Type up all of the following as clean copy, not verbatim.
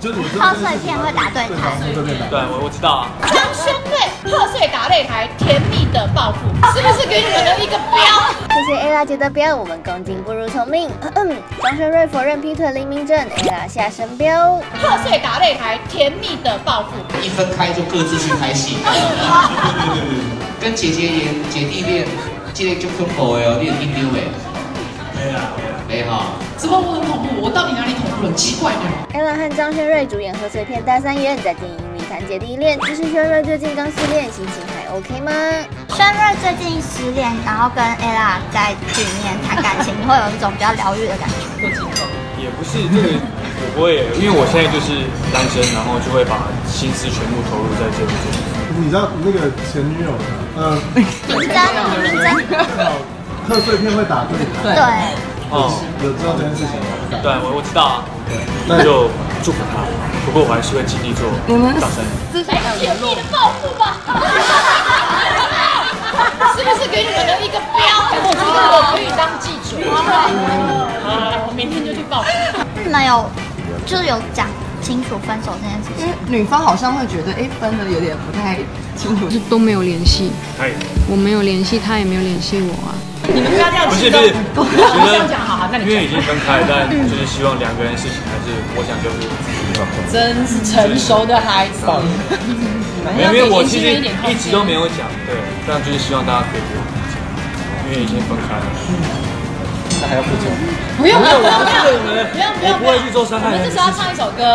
贺岁片会打对台， 对，我知道啊。 张轩瑞贺岁打擂台，甜蜜的报复，是不是给你们的一个标？ 谢谢 Ella 姐的标，我们恭敬不如从命。张轩瑞否认劈腿林明正 ，Ella 下神标。 贺岁打擂台，甜蜜的报复， 一分开就各自去拍戏。跟姐姐演姐弟恋，这个就恐怖的哦，你有听丢没？没哈。 怎么我很恐怖？我到底哪里恐怖了？很奇怪呢。 Ella 和张轩瑞主演贺岁片《大三元》，在电影里谈姐弟恋。只是轩瑞最近刚失恋，心情还 OK 吗？ 轩瑞最近失恋，然后跟 Ella 在剧里面谈感情，会有一种比较疗愈的感觉。 也不是这个，我不会，因为我现在就是单身，然后就会把心思全部投入在这部作品。 你知道那个前女友， 明真， 贺岁片会打对台， 对， 有知道这件事情吗？ 对，我知道啊，那就祝福他。不过我还是会尽力做打算。 甜蜜的报复吧，是不是给你们的一个标？我觉得我可以当记者。我明天就去报复。 你们就是有讲清楚分手这件事情。 女方好像会觉得，分的有点不太清楚， 就是都没有联系，我没有联系他，也没有联系我啊。 你们不要这样， 不是，我觉得这样讲好，那你因为已经分开，但就是希望两个人事情还是，我想就是真是成熟的孩子。 因为我其实一直都没有讲，对，但就是希望大家可以不用讲，因为已经分开了。那还要付钱？ 不用， 不会去做伤害人。 我们这时候要唱一首歌。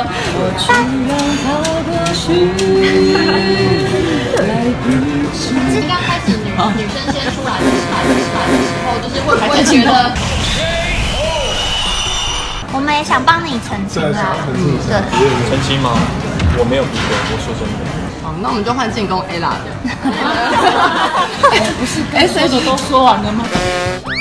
刚开始女生先出来的时候，就是会不会觉得？ 我们也想帮你澄清啊，对， 澄清吗？我没有逼过，我说真的。 好，那我们就换进攻 Ella 的。 不是，所有的都说完了吗？